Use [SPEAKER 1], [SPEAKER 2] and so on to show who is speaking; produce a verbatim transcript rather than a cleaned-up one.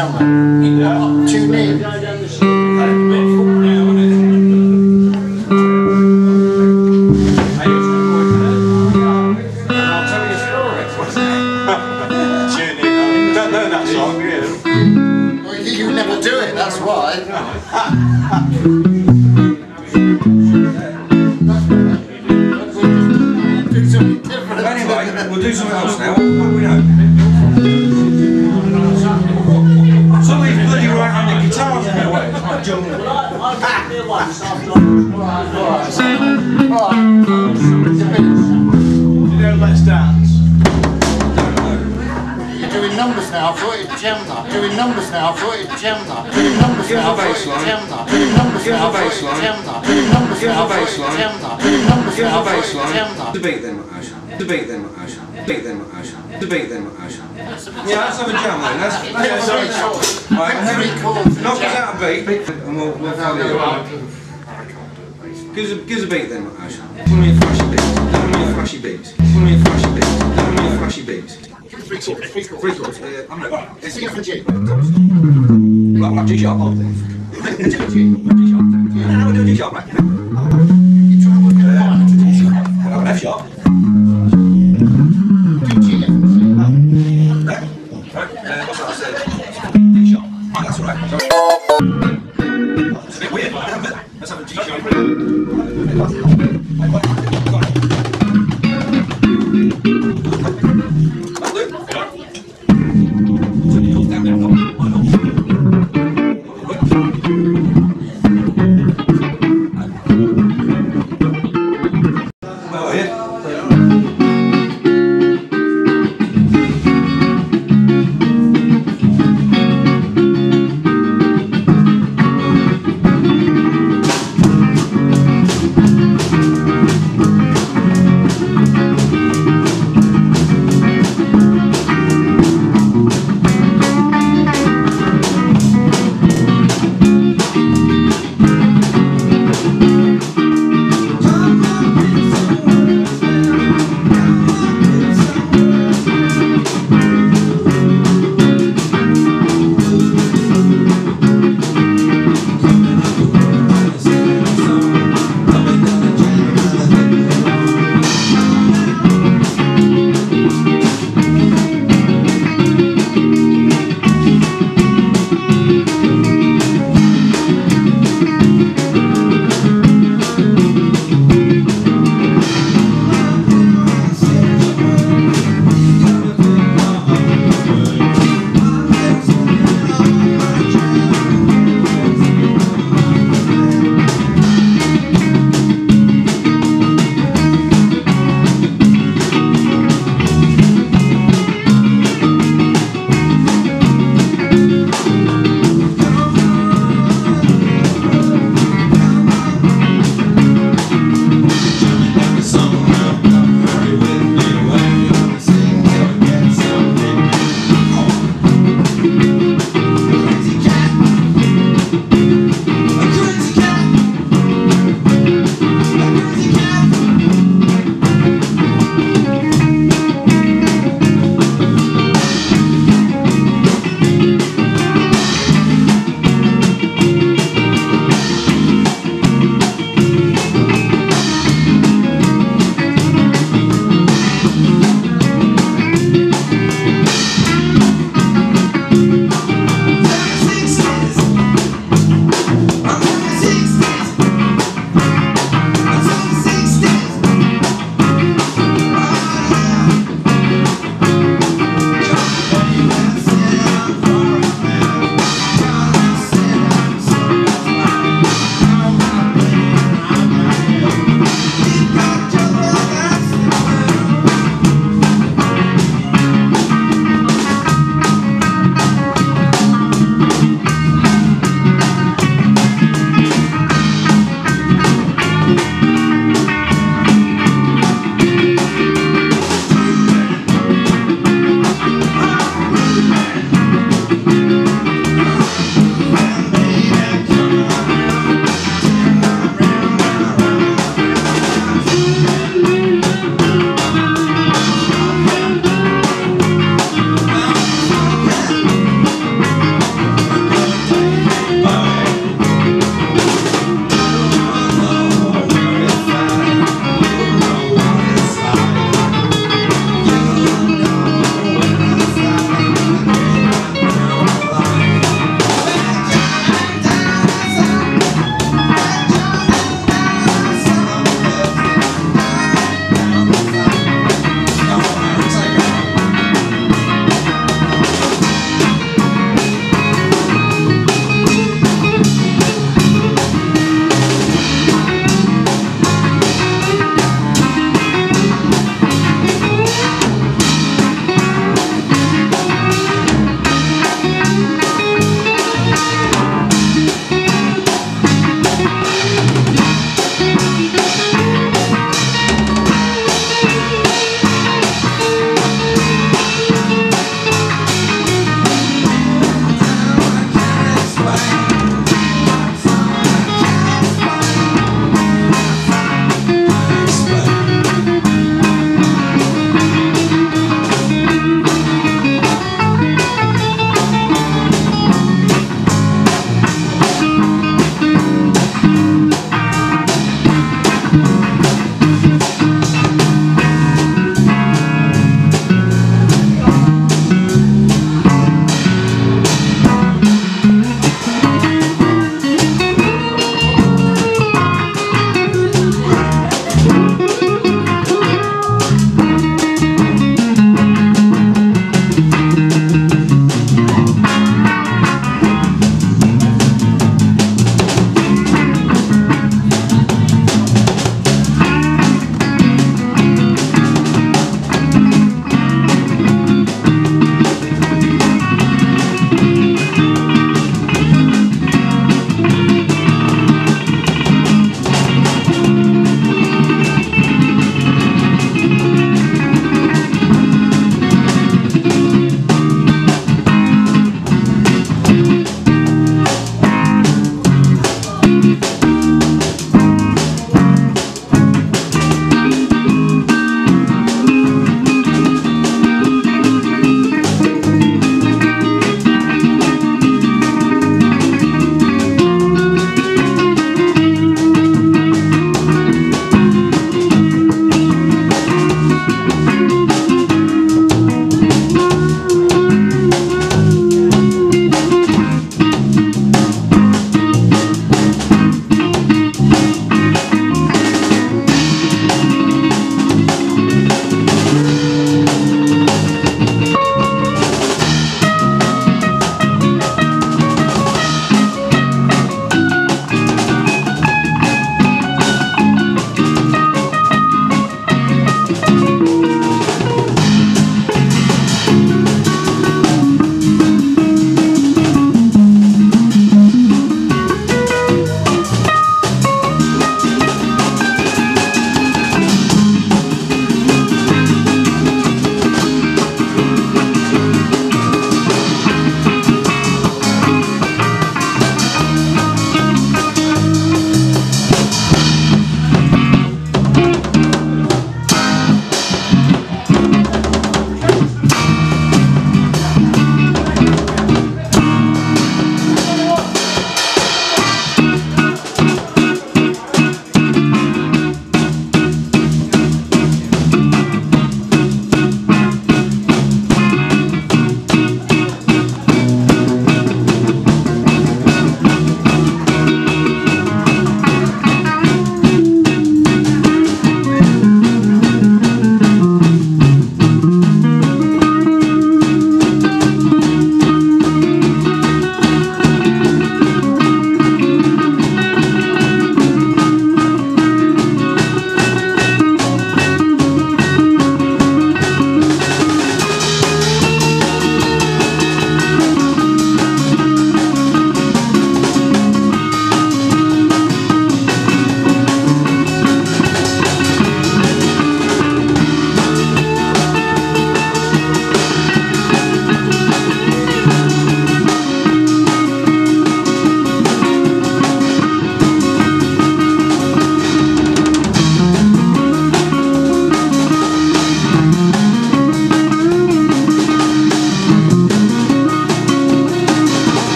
[SPEAKER 1] somewhere. Yeah. Tune in.
[SPEAKER 2] I'll tell you a story.
[SPEAKER 3] Tune in. I don't know that song, really.
[SPEAKER 1] Well, you never do it, that's why. Do something different.
[SPEAKER 2] Anyway, we'll do something else now. What, what do we know? Somebody's bloody right on the guitars in the way. It's like jungle.
[SPEAKER 3] You know, let's dance.
[SPEAKER 1] You're doing numbers now, I thought you'd jammed that. Doing numbers now, I thought you'd jammed that. Doing numbers
[SPEAKER 2] Give
[SPEAKER 1] now, I
[SPEAKER 2] the
[SPEAKER 1] thought
[SPEAKER 2] bass
[SPEAKER 1] you'd
[SPEAKER 2] line.
[SPEAKER 1] jammed that. Doing numbers
[SPEAKER 2] Give
[SPEAKER 1] now,
[SPEAKER 2] the
[SPEAKER 1] I
[SPEAKER 2] bass
[SPEAKER 1] thought you'd
[SPEAKER 2] line.
[SPEAKER 1] jammed that. Doing numbers
[SPEAKER 2] Give
[SPEAKER 1] now,
[SPEAKER 2] the
[SPEAKER 1] I thought
[SPEAKER 2] bass
[SPEAKER 1] you'd
[SPEAKER 2] line.
[SPEAKER 1] jammed that. Doing numbers
[SPEAKER 2] Give
[SPEAKER 1] now,
[SPEAKER 2] the
[SPEAKER 1] I
[SPEAKER 2] bass
[SPEAKER 1] thought you'd
[SPEAKER 2] line.
[SPEAKER 1] jammed that.
[SPEAKER 2] Debate then, Asha. Debate then, Asha. Debate then, Asha. Debate then, Asha. Yeah, let's have a jam then. Let's, let's
[SPEAKER 1] Three
[SPEAKER 2] have
[SPEAKER 1] chords.
[SPEAKER 2] a Right,
[SPEAKER 1] Three chords.
[SPEAKER 2] knock us out a beat and we'll, we'll follow you. Give us a, give us a beat then, Asha. One of your flashy beats. One of your flashy beats. One of your flashy beats. One of your flashy beats.
[SPEAKER 1] Three chords. Three chords.
[SPEAKER 2] Three chords. Uh, I'm not.
[SPEAKER 1] It's a for G.
[SPEAKER 2] Right, right, G sharp. G sharp. No, no, we'll do G sharp, right?
[SPEAKER 1] You try and work it out to G sharp.
[SPEAKER 2] Well, F sharp.
[SPEAKER 1] Do G and C.
[SPEAKER 2] Right, uh, what's that I said? D sharp. Right, that's all right. Sorry. It's a bit weird, but let's have a G sharp.